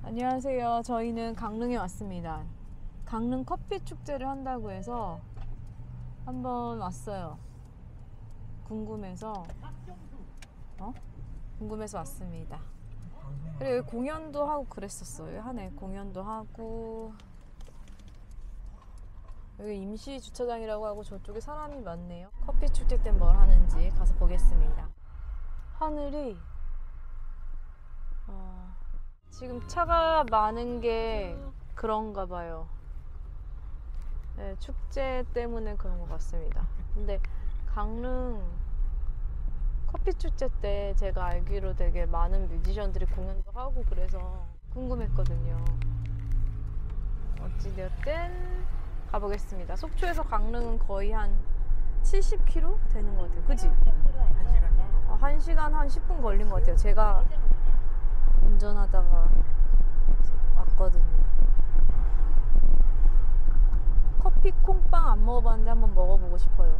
안녕하세요. 저희는 강릉에 왔습니다. 강릉 커피 축제를 한다고 해서 한번 왔어요. 궁금해서 왔습니다. 그리고 여기 공연도 하고 그랬었어요. 하네. 공연도 하고 여기 임시 주차장이라고 하고 저쪽에 사람이 많네요. 커피 축제 때 뭘 하는지 가서 보겠습니다. 하늘이 지금 차가 많은 게 그런가 봐요. 네, 축제 때문에 그런 것 같습니다. 근데 강릉 커피 축제 때 제가 알기로 되게 많은 뮤지션들이 공연도 하고 그래서 궁금했거든요. 어찌되었든 가보겠습니다. 속초에서 강릉은 거의 한 70km 되는 것 같아요. 그지? 1시간 한 10분 걸린 것 같아요. 제가 운전하다가 왔거든요. 커피 콩빵 안 먹어봤는데 한번 먹어보고 싶어요.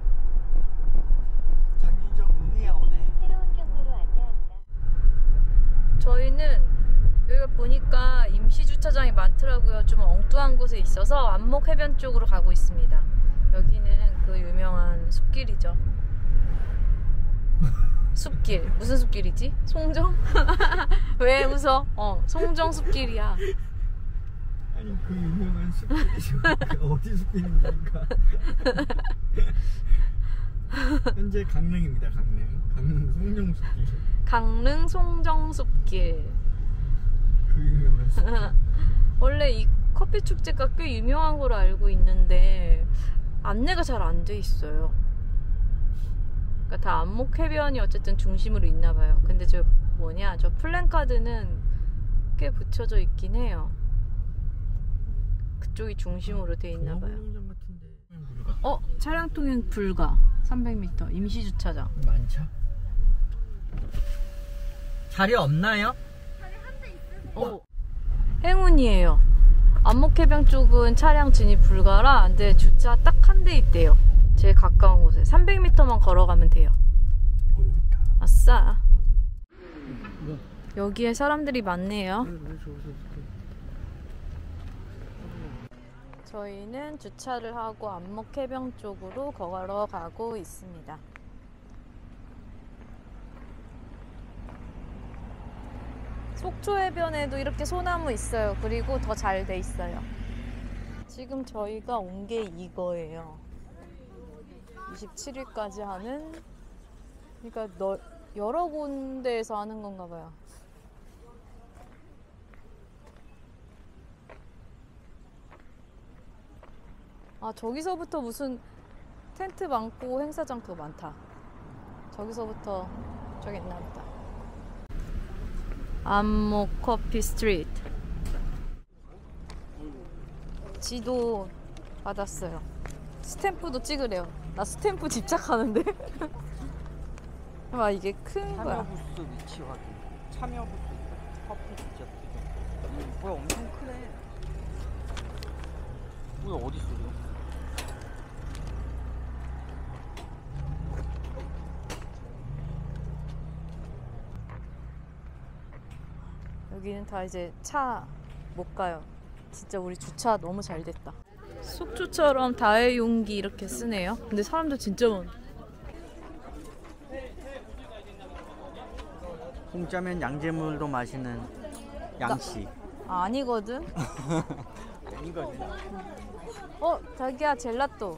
장윤정 은혜야 오네. 새로운 경로로 안내합니다. 저희는 여기가 보니까 임시 주차장이 많더라고요. 좀 엉뚱한 곳에 있어서 안목해변 쪽으로 가고 있습니다. 여기는 그 유명한 숲길이죠. 숲길. 무슨 숲길이지? 송정? 왜 웃어? 송정 숲길이야. 아니 그 유명한 숲길이죠. 어디 숲길입니까? 현재 강릉입니다. 강릉 송정 숲길. 강릉 송정 숲길. 그 유명한 숲길. 원래 이 커피 축제가 꽤 유명한 걸로 알고 있는데 안내가 잘 안 돼 있어요. 그러니까 다 안목해변이 어쨌든 중심으로 있나 봐요. 근데 저 플랜카드는 꽤 붙여져 있긴 해요. 그쪽이 중심으로 돼 있나 봐요. 차량 통행 불가. 300m 임시 주차장. 많죠? 자리 없나요? 행운이에요. 안목해변 쪽은 차량 진입 불가라. 근데 주차 딱 한 대 있대요. 제일 가까운 곳에 300m만 걸어가면 돼요. 아싸. 여기에 사람들이 많네요. 저희는 주차를 하고 안목해변 쪽으로 걸어가고 있습니다. 속초해변에도 이렇게 소나무 있어요. 그리고 더 잘 돼 있어요. 지금 저희가 온 게 이거예요. 27일까지 하는, 그러니까 여러 군데에서 하는 건가 봐요. 저기서부터 무슨 텐트 많고 행사장도 많다. 저기서부터 저기 있나 보다. 안목 커피 스트리트. 지도 받았어요. 스탬프도 찍으래요. 나 스탬프 집착하는데. 와, 이게 큰 거야. 참여부스 위치 확인. 참여부스 커피 디저트. 뭐야 엄청 크네. 뭐야 어디 있어 이거? 여기는 다 이제 차 못 가요. 진짜 우리 주차 너무 잘 됐다. 속초처럼 다회용기 이렇게 쓰네요. 근데 사람들 진짜 많아. 공짜면 양재물도 마시는 양씨. 아니거든. 아니거든. 자기야 젤라또.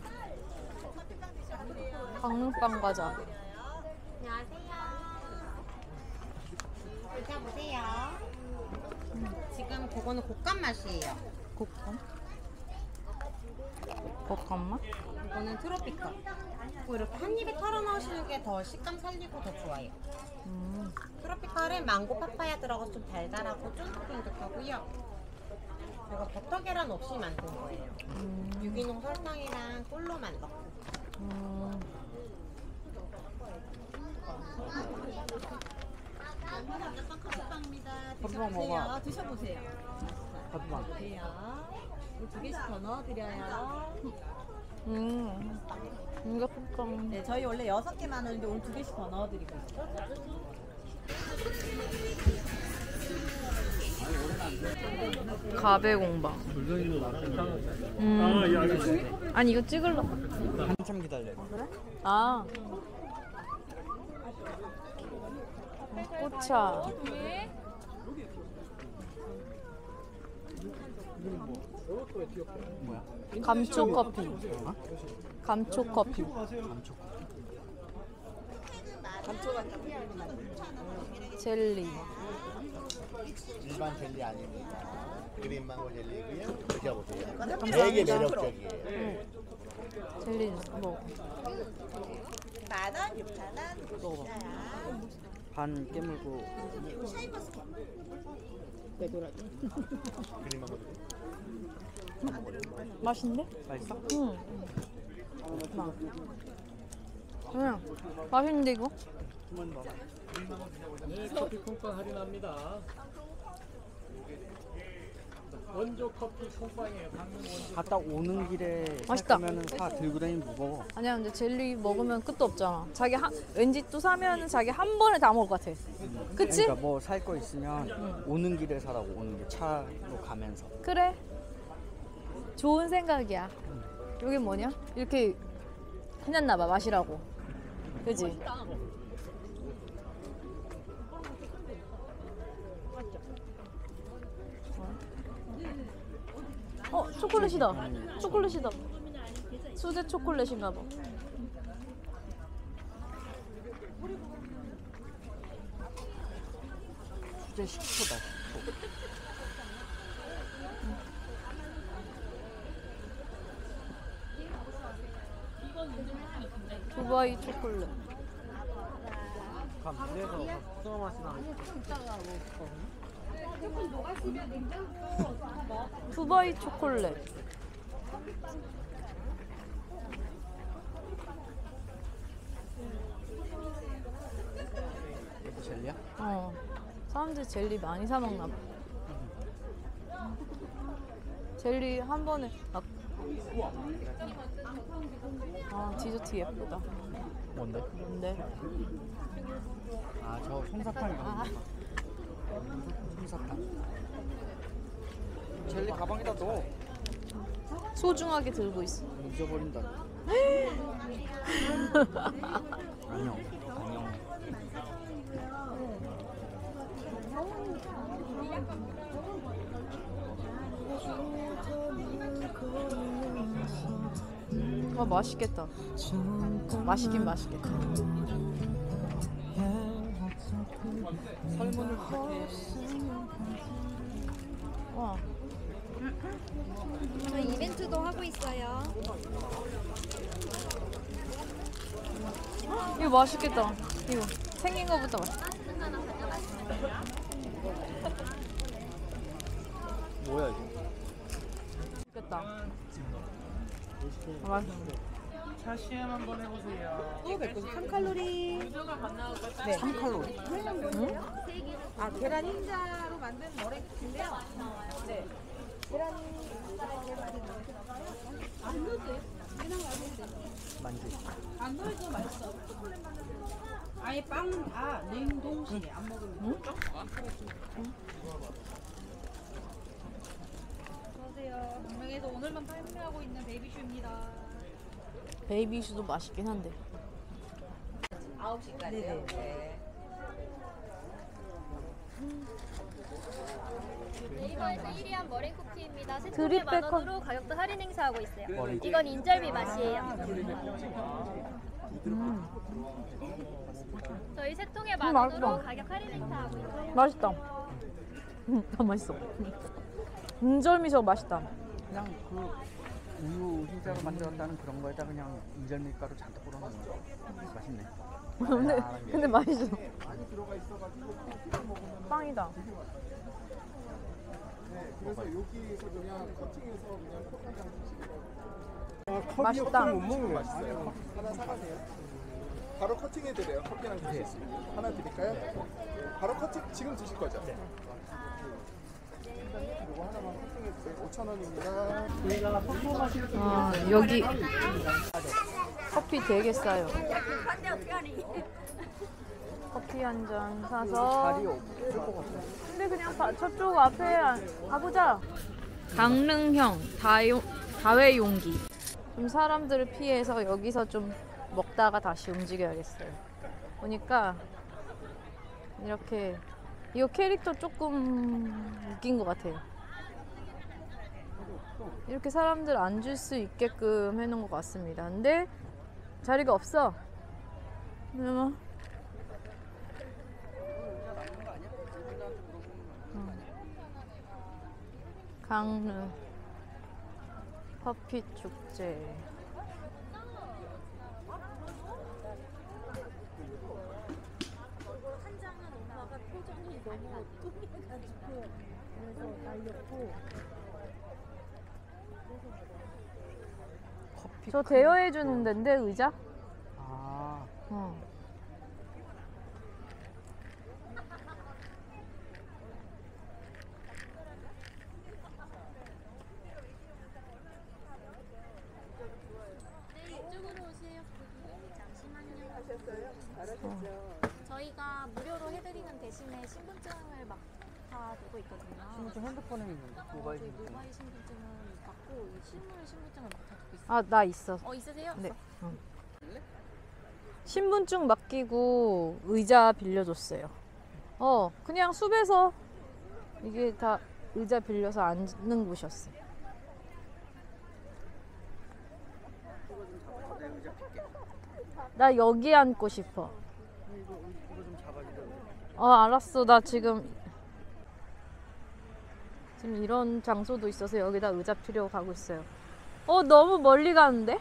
강릉빵 과자. 안녕하세요. 드셔보세요. 지금 그거는 곶감 맛이에요. 곶감? 곶감 맛? 이거는 트로피컬. 그리고 이렇게 한 입에 털어 넣으시는 게 더 식감 살리고 더 좋아요. 트로피컬은 망고 파파야 들어가서 좀 달달하고 쫀득쫀득하고요. 제가 버터 계란 없이 만든 거예요. 유기농 설탕이랑 꿀로만 넣고. 커피빵 먹어. 드셔보세요. 커피빵. 돼요. 2개씩 더 넣어드려요. 이거 콩빵. 네, 저희 원래 6개만 하는데 오늘 2개씩 더 넣어드리고 있어요. 가베 공방. 아니 이거 찍을러. 한참 기다려야 돼. 그래? 아. 꽃차. 뭐야? 감초 커피. 감초 커피. 젤리. 일반 젤리 아닙니다. 그린 망고 젤리고요. 드셔보세요. 되게 매력적이에요. 젤리 뭐. 10,000원, 6,000원. 먹어봐. 반 깨물고. 그린 망고 맛있는데? 맛있어? 응. 그냥 맛있는데 이거? 네, 커피 콩빵 할인합니다. 원조 커피 콩빵이에요. 강릉 원조. 갔다 오는 길에 맛있다. 생각하면은 다 들고 다니면 무거워. 아니야 근데 젤리 먹으면 끝도 없잖아. 자기 왠지 또 사면은 자기 한 번에 다 먹을 것 같아. 그치? 그러니까 뭐 살 거 있으면 오는 길에 사라고. 오는 길 차로 가면서. 그래. 좋은 생각이야. 여기 뭐냐? 이렇게 해놨나봐 마시라고. 그지? 초콜릿이다. 초콜릿이다. 수제 초콜릿인가 봐. 수제 식초다. 식초. 두바이 초콜릿. 물에서 숭어 맛이 나는. 두바이 초콜릿. 이거 젤리야? 사람들이 젤리 많이 사 먹나 봐. 젤리 한 번에 디저트 예쁘다. 뭔데? 뭔데? 아, 저 솜사탕 이런 거. 솜사탕. 젤리 가방에다 넣어. 소중하게 들고 있어. 잊어버린다. 안녕. 안녕. 맛있겠다. 맛있긴 맛있겠다. 설문을 부탁해. 와, 저희 이벤트도 하고 있어요. 이거 맛있겠다. 이거 생긴 거부터 맛있다. 뭐야 이거? 맛있겠다. 맛있는데. 차 시험 한번 해보세요. 3칼로리. 3칼로리? 응? 아, 계란 흰자로 만든 머랭인데요. 네. 만두. 아예 빵은 다 냉동실에 안 먹으면 안녕하세요. 분명해서 오늘만 판매하고 있는 베이비슈입니다. 베이비슈도 맛있긴 한데. 9시까지요. 네. 네이버에서 1위한 머랭 쿠키입니다. 세 드립 통에 백커. 10,000원으로 가격도 할인 행사하고 있어요. 머랭 이건 인절미 맛이에요. 저희 세 통에 맛있다. 10,000원으로 가격 할인 행사하고 있어요. 맛있다. 맛있어. 인절미서 맛있다. 그냥 그 우유 흰자로 만들었다는 그런 거에다 그냥 인절밀가루 잔뜩 뿌려놓은 거. 맛있네. 근데 맛있어. 빵이다. 그래서 여기서 그냥 커팅해서 그냥 커피랑 드시고. 맛있다. 못 먹는 거 맛있어요. 하나 사가세요. 바로 커팅해드려요. 커피랑 드실 수 있게. 하나 드릴까요? 바로 커팅 지금 드실 거죠? 네. 이거 하나만 커팅해주세요. 5,000원입니다. 여기 커피 되게 싸요. 커피 한 잔 사서. 자리 없을 것 같아. 근데 그냥 저쪽 앞에 가보자. 강릉형 다회용기. 좀 사람들을 피해서 여기서 좀 먹다가 다시 움직여야겠어요. 보니까 이렇게 이거 캐릭터 조금 웃긴 것 같아요. 이렇게 사람들 앉을 수 있게끔 해놓은 것 같습니다. 근데 자리가 없어. 그러면 강릉 커피 축제. 커피. 저 대여해 주는 데인데 의자? 아, 어. 이쪽으로 오세요. 잠시만요. 저희가 무료로 해드리는 대신에 신분증을 맡아두고 있거든요. 신분증 핸드폰에 있는데 모바일 저희 신분증. 모바일 신분증은 받고 이 실물 신분증을 맡아두고 있어요. 아, 나 있어. 있으세요? 네. 신분증 맡기고 의자 빌려줬어요. 그냥 숲에서 이게 다 의자 빌려서 앉는 곳이었어. 내 의자 필게. 나 여기 앉고 싶어. 이거 좀 잡아주려. 알았어. 나 지금 이런 장소도 있어서 여기다 의자 필요 가고 있어요. 너무 멀리 가는데?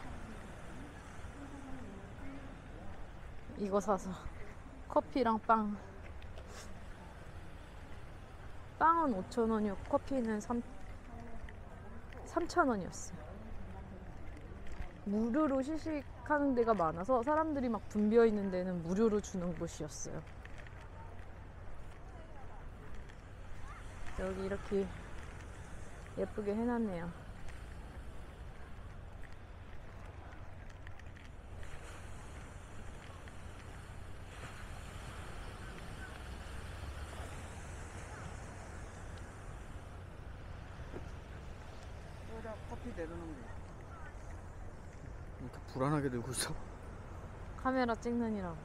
이거 사서 커피랑 빵. 빵은 5,000원이었고 커피는 3,000원이었어요. 무료로 시식하는 데가 많아서 사람들이 막 붐벼 있는 데는 무료로 주는 곳이었어요. 여기 이렇게 예쁘게 해놨네요. 커피 내려놓으면 돼. 이렇게 불안하게 들고 있어. 카메라 찍느니라고.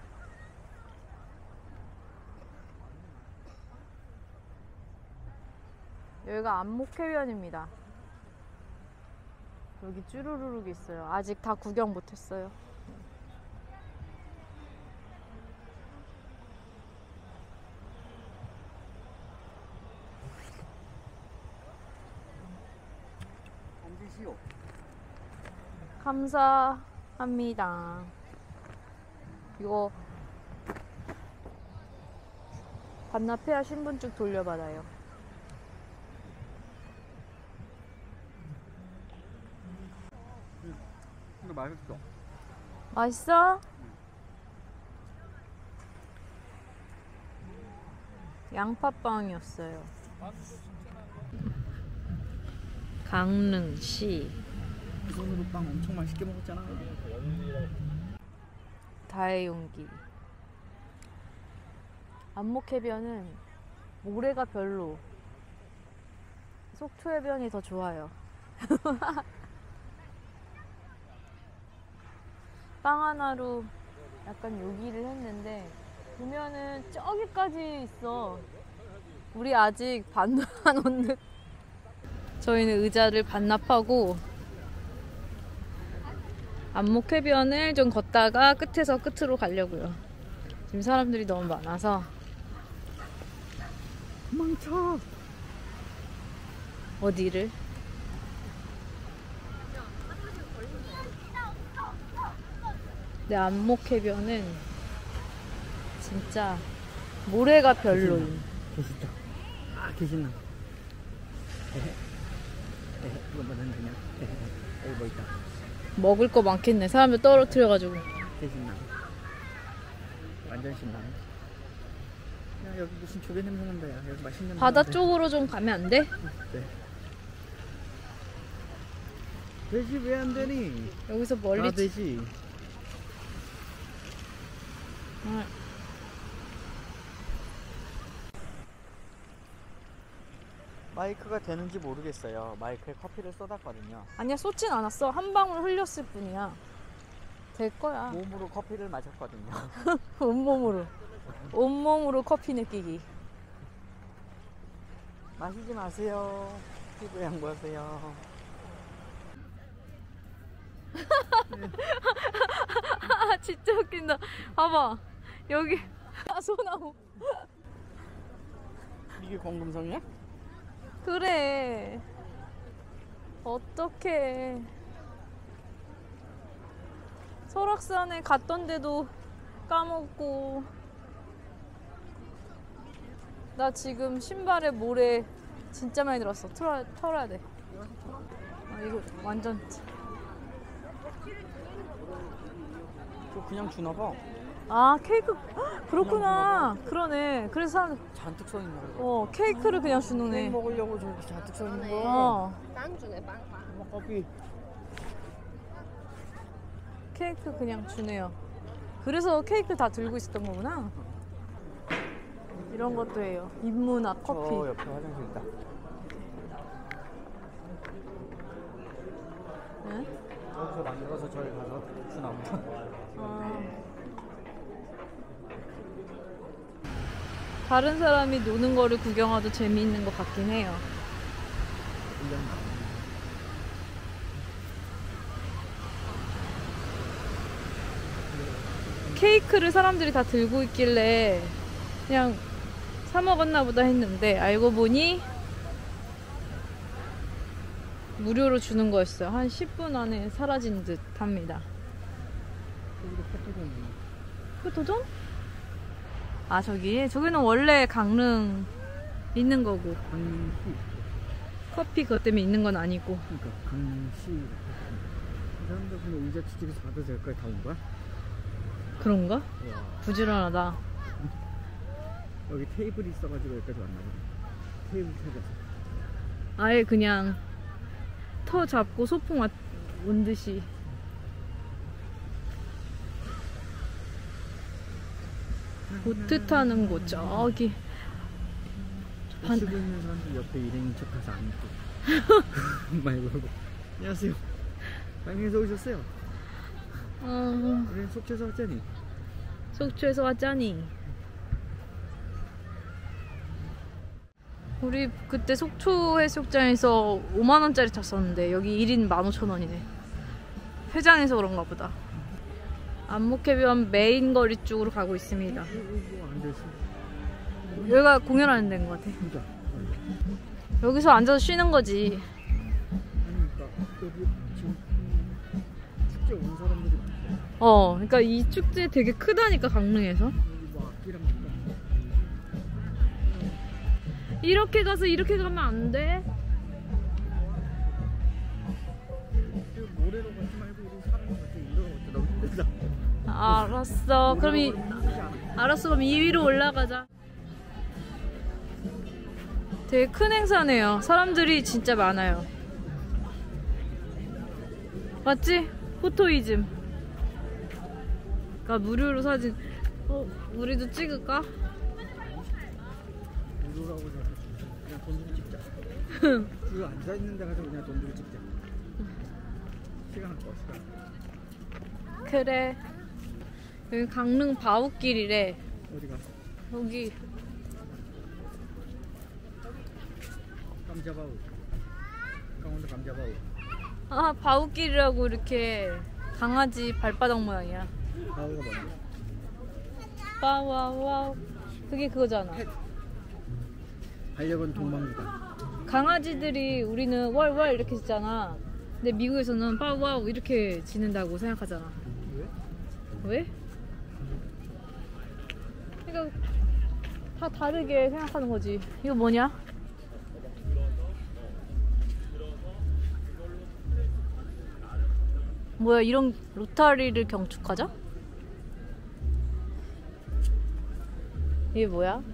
여기가 안목해변입니다. 여기 쭈루루룩 있어요. 아직 다 구경 못했어요. 앉으시오. 감사합니다. 이거 반납해야 신분증 돌려받아요. 근데 맛있어. 맛있어? 양파빵이었어요. 강릉시 손으로 빵 엄청 맛있게 먹었잖아. 다해용기. 안목해변은 모래가 별로, 속초해변이 더 좋아요. 빵 하나로 약간 요기를 했는데 보면은 저기까지 있어. 우리 아직 반납 안 온 듯. 저희는 의자를 반납하고 안목해변을 좀 걷다가 끝에서 끝으로 가려고요. 지금 사람들이 너무 많아서. 도망쳐. 어디를? 내 안목해변은 진짜 모래가 별로임. 계시다. 계시나. 이거 뭐 되냐? 여기 뭐 있다. 먹을 거 많겠네. 사람들 떨어뜨려가지고. 계시나. 완전 신나네. 야, 여기 무슨 조개 냄새 난다. 야, 여기 맛있는. 바다 냄새. 쪽으로 좀 가면 안 돼? 네. 되지 왜 안 되니? 여기서 멀리. 되지. 마이크가 되는지 모르겠어요. 마이크에 커피를 쏟았거든요. 아니야, 쏟진 않았어. 한 방울 흘렸을 뿐이야. 될 거야. 몸으로 커피를 마셨거든요. 온몸으로. 온몸으로 커피 느끼기. 마시지 마세요. 피부 양보하세요. 진짜 웃긴다. 봐봐. 여기 소나무. 이게 공금성이야? 그래. 어떡해. 설악산에 갔던 데도 까먹고. 나 지금 신발에 모래 진짜 많이 들었어. 털어야 돼. 아, 이거 완전. 그거 그냥 주나 봐. 아, 케이크. 헉, 그렇구나. 그러네. 그래서 사람들 잔뜩 써 있는 거. 케이크를 그냥 케이크 주는네. 먹으려고 저렇게 잔뜩 써 있는 거. 어, 빵 주네, 빵. 커피. 케이크 그냥 주네요. 그래서 케이크 다 들고 있었던 거구나. 이런 것도 해요. 인문학 커피. 저 옆에 화장실 있다. 응? 여기서 만들어서 저기 가서 주나 보다. 다른 사람이 노는 거를 구경하도 재미있는 것 같긴 해요. 케이크를 사람들이 다 들고 있길래 그냥 사 먹었나 보다 했는데 알고 보니 무료로 주는 거였어요. 한 10분 안에 사라진 듯 합니다. 포토존? 아, 저기는 원래 강릉 있는 거고 커피 그것 때문에 있는 건 아니고. 그러니까 강시. 이 사람들 그냥 의자 뒤집어서 받아도 될 거에 다 온 거야? 그런가? 와. 부지런하다. 여기 테이블이 있어가지고 여기까지 왔나 봐. 테이블 찾아서. 아예 그냥 터 잡고 소풍 온 듯이. 보트 타는 곳 저기. 쓰고 있는 사람들 옆에 일행인 척해서 안 입고 많이 물어보. 안녕하세요. 강릉에서 오셨어요? 우리 속초에서 왔잖니? 속초에서 왔자니. 우리 그때 속초 해수욕장에서 5만원짜리 탔었는데 여기 1인 15,000원이네. 회장에서 그런가 보다. 안목해변 메인 거리 쪽으로 가고 있습니다. 여기가 공연하는 데인 것 같아. 여기서 앉아서 쉬는 거지. 그러니까 여기 지금 축제 온 사람들이 많아. 그러니까 이 축제 되게 크다니까 강릉에서. 여기 뭐 악기랑 이렇게 가서 이렇게 가면 안 돼? 모래로 가지 말고 우리 사람 같이 운동을 어때? 너무 힘들다. 알았어. 그럼 이 위로 올라가자. 되게 큰 행사네요. 사람들이 진짜 많아요. 맞지? 포토이즘. 그러니까 무료로 사진. 우리도 찍을까? 무료라고 그냥 돈 주고 찍자. 우리 앉아있는 데 가서 그냥 돈 주고 찍자. 시간 아까워, 시간. 그래. 여기 강릉 바우길이래. 어디가? 여기. 감자바우. 강원도 감자바우. 아, 바우길이라고 이렇게 강아지 발바닥 모양이야. 바우가 뭔데? 와와와. 그게 그거잖아. 반려견 동방구단. 강아지들이 우리는 월월 이렇게 짓잖아. 근데 미국에서는 와와우 이렇게 짓는다고 생각하잖아. 왜? 그러니까 다 다르게 생각하는 거지. 이거 뭐냐? 뭐야, 이런 로타리를 경축하자? 이게 뭐야?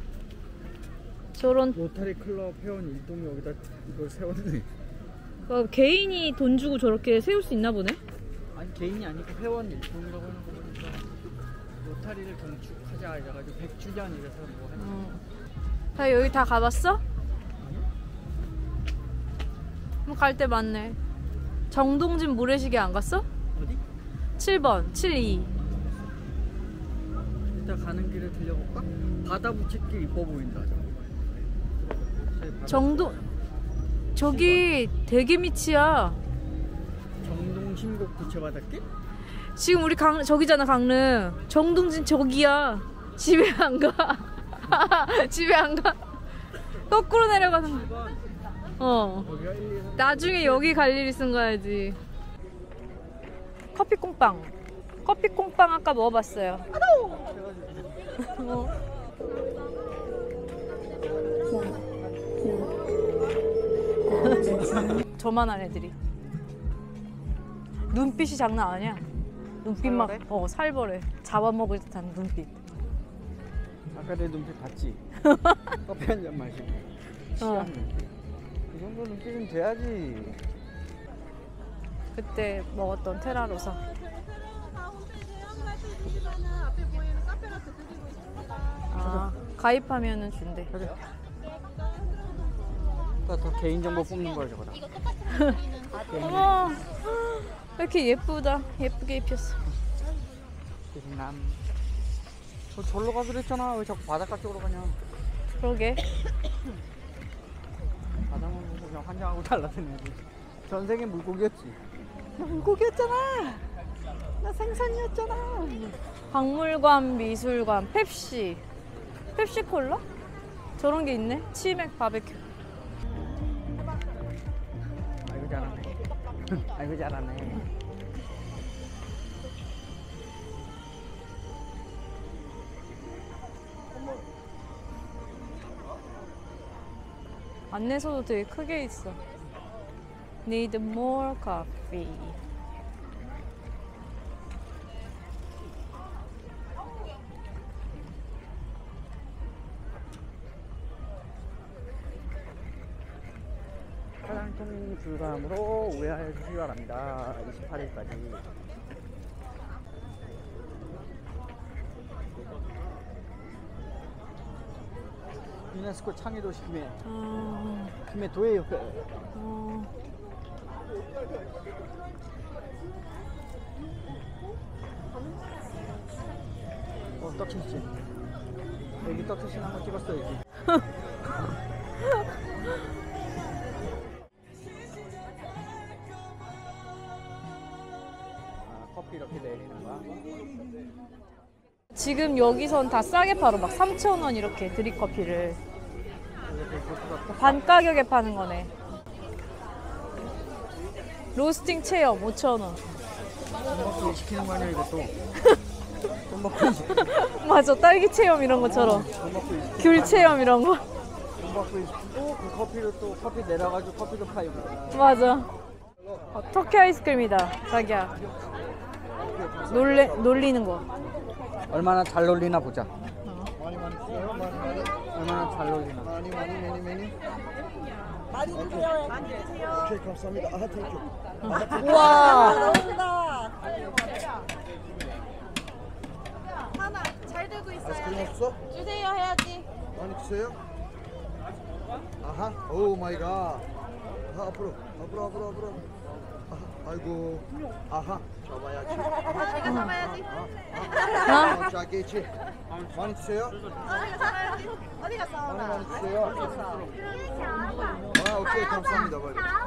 저런 로타리 클럽 회원 일동이 여기다 이걸 세웠네. 개인이 돈 주고 저렇게 세울 수 있나 보네? 아니 개인이 아니고 회원 일동이라고 하는 거 보니까 로타리를 경축하자 이래가지고 100주년 이래서 뭐 하는 다 여기 다 가봤어? 갈 때 많네. 정동진 모래시계 안 갔어? 어디? 7번 72. 일단 가는 길에 들려볼까? 바다 부채길 이뻐 보인다. 저기 되게 밑이야. 정동신곡 부채바닷길? 지금 우리 저기잖아 강릉. 정동진 저기야. 집에 안 가. 집에 안 가. 거꾸로 내려가는 거. 거기가 1, 2, 3. 나중에 여기 갈 일 있으면 가야지. 커피콩빵. 커피콩빵 아까 먹어봤어요. 저만한 애들이. 눈빛이 장난 아니야. 눈빛 막 살벌해. 잡아먹을 듯한 눈빛. 아까 내 눈빛 봤지? 커피 한 잔 마시고 취한 눈빛. 그 정도 눈빛은 돼야지. 그때 먹었던 테라로사. 아, 가입하면은 준대. 가자. 더 개인정보 뽑는 거야 저거다. 어머, 왜 이렇게 예쁘다. 예쁘게 입혔어. 대신남. 저 절로 가기로 했잖아. 왜 자꾸 바닷가 쪽으로 가냐? 그러게. 바다만 보고 그냥 환장하고 달라드네. 전생에 물고기였지. 나 물고기였잖아. 나 생선이었잖아. 박물관, 미술관, 펩시. 펩시콜라? 저런 게 있네. 치맥 바베큐. 아이고 잘하네. 아이고 잘하네. 안내서도 되게 크게 있어. Need more coffee. 차량통행 불감으로 우회하여 주시기 바랍니다. 28일까지. 유네스코 창의도시 김해 도에 옆에. 떡치즈. 여기 떡치즈 한번 찍었어야지. 커피 이렇게 내리는 거야. 지금 여기선 다 싸게 팔아. 막 3,000원 이렇게 드립커피를. 반 가격에 파는 거네. 로스팅 체험 5,000원. 돈 시키는 거 아니야 이것도. 돈 먹고 맞아, 딸기 체험 이런 것처럼. 돈 먹고 귤 체험 이런 거. 돈 먹고 있고 그 커피를 또 커피 내려가지고 커피도 팔고. 맞아. 터키 아이스크림이다, 자기야. 놀리는 거. 얼마나 잘 놀리나 보자. 많이 주세요. 많이. 얼마나 잘 놀리나. 많이. 많이 드세요. 많이 드세요. 오케이 감사합니다. 아 땡큐. 우와. 하나 잘 들고 있어야 아이스크림 돼. 없어? 주세요 해야지. 많이 주세요. 아하. 오 마이 갓. 아하, 앞으로. 아하, 아이고. 아하. 잡아야지. 잡아야지. 아, 작게 있지. 많이 주세요. 어디 갔어? 많이 주세요. 아, 오케이 감사합니다.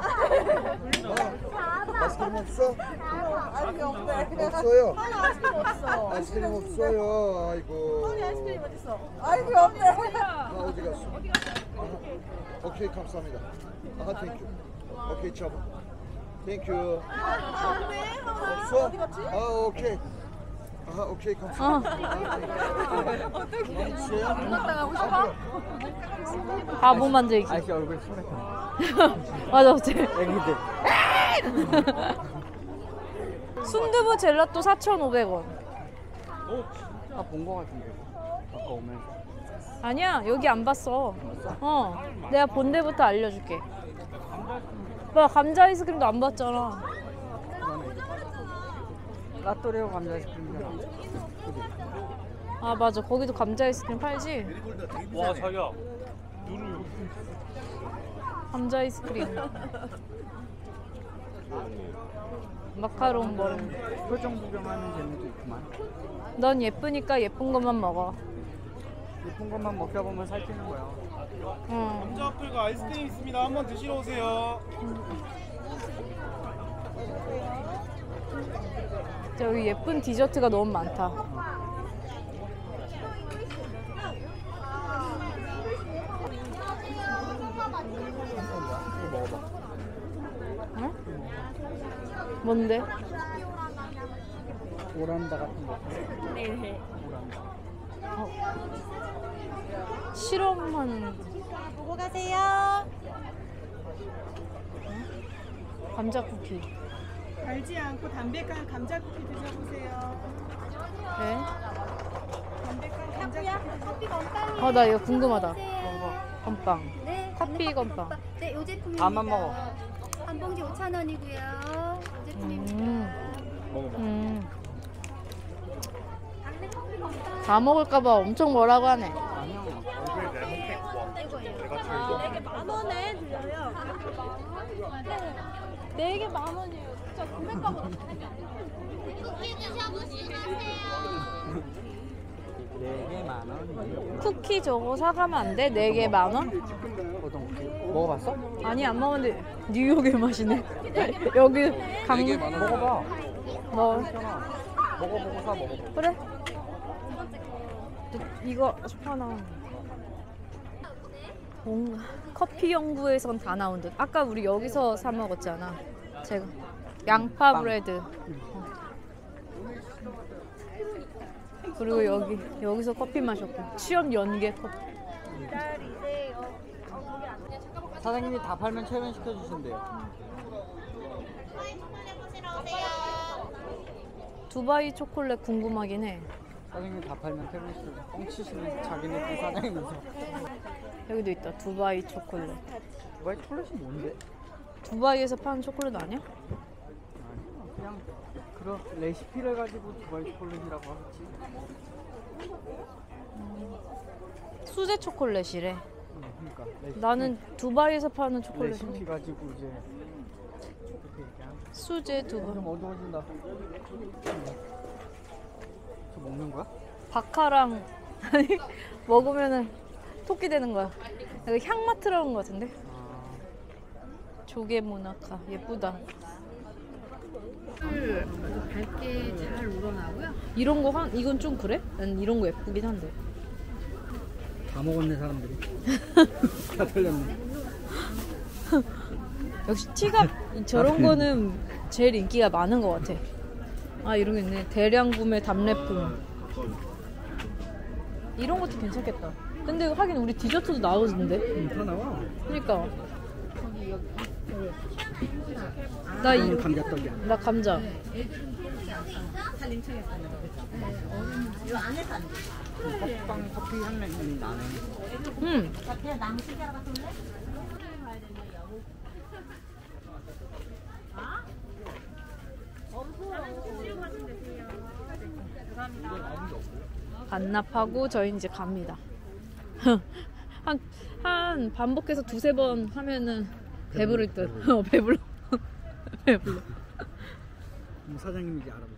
아이스크림 없어? 아이고 없네. 없어요. 아이스크림 없어. 아이스크림 없어요. 아이고. 아이스크림 어딨어? 아이고 없네. 아, 어디 갔어? 아하. 오케이 감사합니다. 아하 땡큐. 오케이 잡아. 땡큐. 없어? 아 오케이. 아하 오케이 감사합니다. 어떻게? 당하고 싶어? 바보 만들기. 아저씨 얼굴 소래. 맞아, 어째. 애기들. 순두부 젤라또 4,500원. 아 본 거 같은데. 아까 오면서. 아니야, 여기 안 봤어. 내가 본 데부터 알려줄게. 봐, 감자 아이스크림도 안 봤잖아. 라또레오 감자 아이스크림이잖아. 아, 맞아. 거기도 감자 아이스크림 팔지? 와 자기야 눈을 감자 아이스크림. 마카롱 먹는 거. 표정 구경하는 재미도 있구만. 넌 예쁘니까 예쁜 것만 먹어. 예쁜 것만 먹다 보면 살찌는 거야. 응. 감자 와플과 아이스크림 있습니다. 한번 드시러 오세요. 저기 예쁜 디저트가 너무 많다. 이거 먹어봐. 응? 뭔데? 오란다 같은 거. 네. 오란다. 실험하는 보고 가세요. 감자 쿠키. 달지 않고 담백한 감자 쿠키 드셔보세요. 네? 담백한 감자 쿠키. 나 이거 궁금하다. 건빵. 네. 커피 건빵. 네, 요 제품입니다. 밥만 먹어. 한 봉지 5,000원이고요. 요 제품입니다. 먹어봐. 당근 커피 건빵. 다 먹을까봐 엄청 뭐라고 하네. 아니야. 이거예요. 10,000원에 들려요. 4개 10,000원이에요. 진짜 구매가보다 네개 10,000원. 쿠키 저거 사가면 안 돼? 4개 10,000원? 어떤 쿠키? 먹어봤어? 아니 안 먹었는데 뉴욕의 맛이네. 여기 강 먹어봐. 뭐 먹어보고 사 먹어봐. 그래? 이거 하나. 뭔가 커피 연구에선 다 나온 듯. 아까 우리 여기서 사 먹었잖아. 제가 양파 빵. 브레드. 그리고 여기서 커피 마셨고 취업 연계 커피. 사장님이 다 팔면 체면시켜 주신대요. 두바이 초콜릿 궁금하긴 해. 사장님이 다 팔면 체면시켜 주. 뻥치시는 자기네들 사장이면서. 여기도 있다. 두바이 초콜릿. 두바이 초콜릿이 뭔데? 두바이에서 파는 초콜릿 아니야? 아니야. 그냥 그런 레시피를 가지고 두바이 초콜릿이라고 하겠지. 수제 초콜릿이래. 그러니까 레시피, 나는 두바이에서 파는 초콜릿인데. 레시피 가지고 이제 그렇게 얘기하는. 수제 두바. 좀 어두워진다. 저 먹는 거야? 바카랑 아니 먹으면은 토끼 되는 거야. 여기 향맛 들어온 거 같은데? 조개 모나카 예쁘다. 밝게 잘 우러나고요. 이런 거 이건 좀 그래? 난 이런 거 예쁘긴 한데. 다 먹었네 사람들이. 다 틀렸네. 역시 티가 저런 거는 제일 인기가 많은 것 같아. 아 이런 게 있네. 대량 구매 답례품. 이런 것도 괜찮겠다. 근데 하긴 우리 디저트도 나오던데. 다 나와. 그러니까. 나 감자떡이야. 나 감자. 컵빵 커피 향이 나네. 반납하고 저희 이제 갑니다. 한 반복해서 2-3번 하면은 배부를 듯. 배불러. 배불러. 사장님이 이제 알아보고.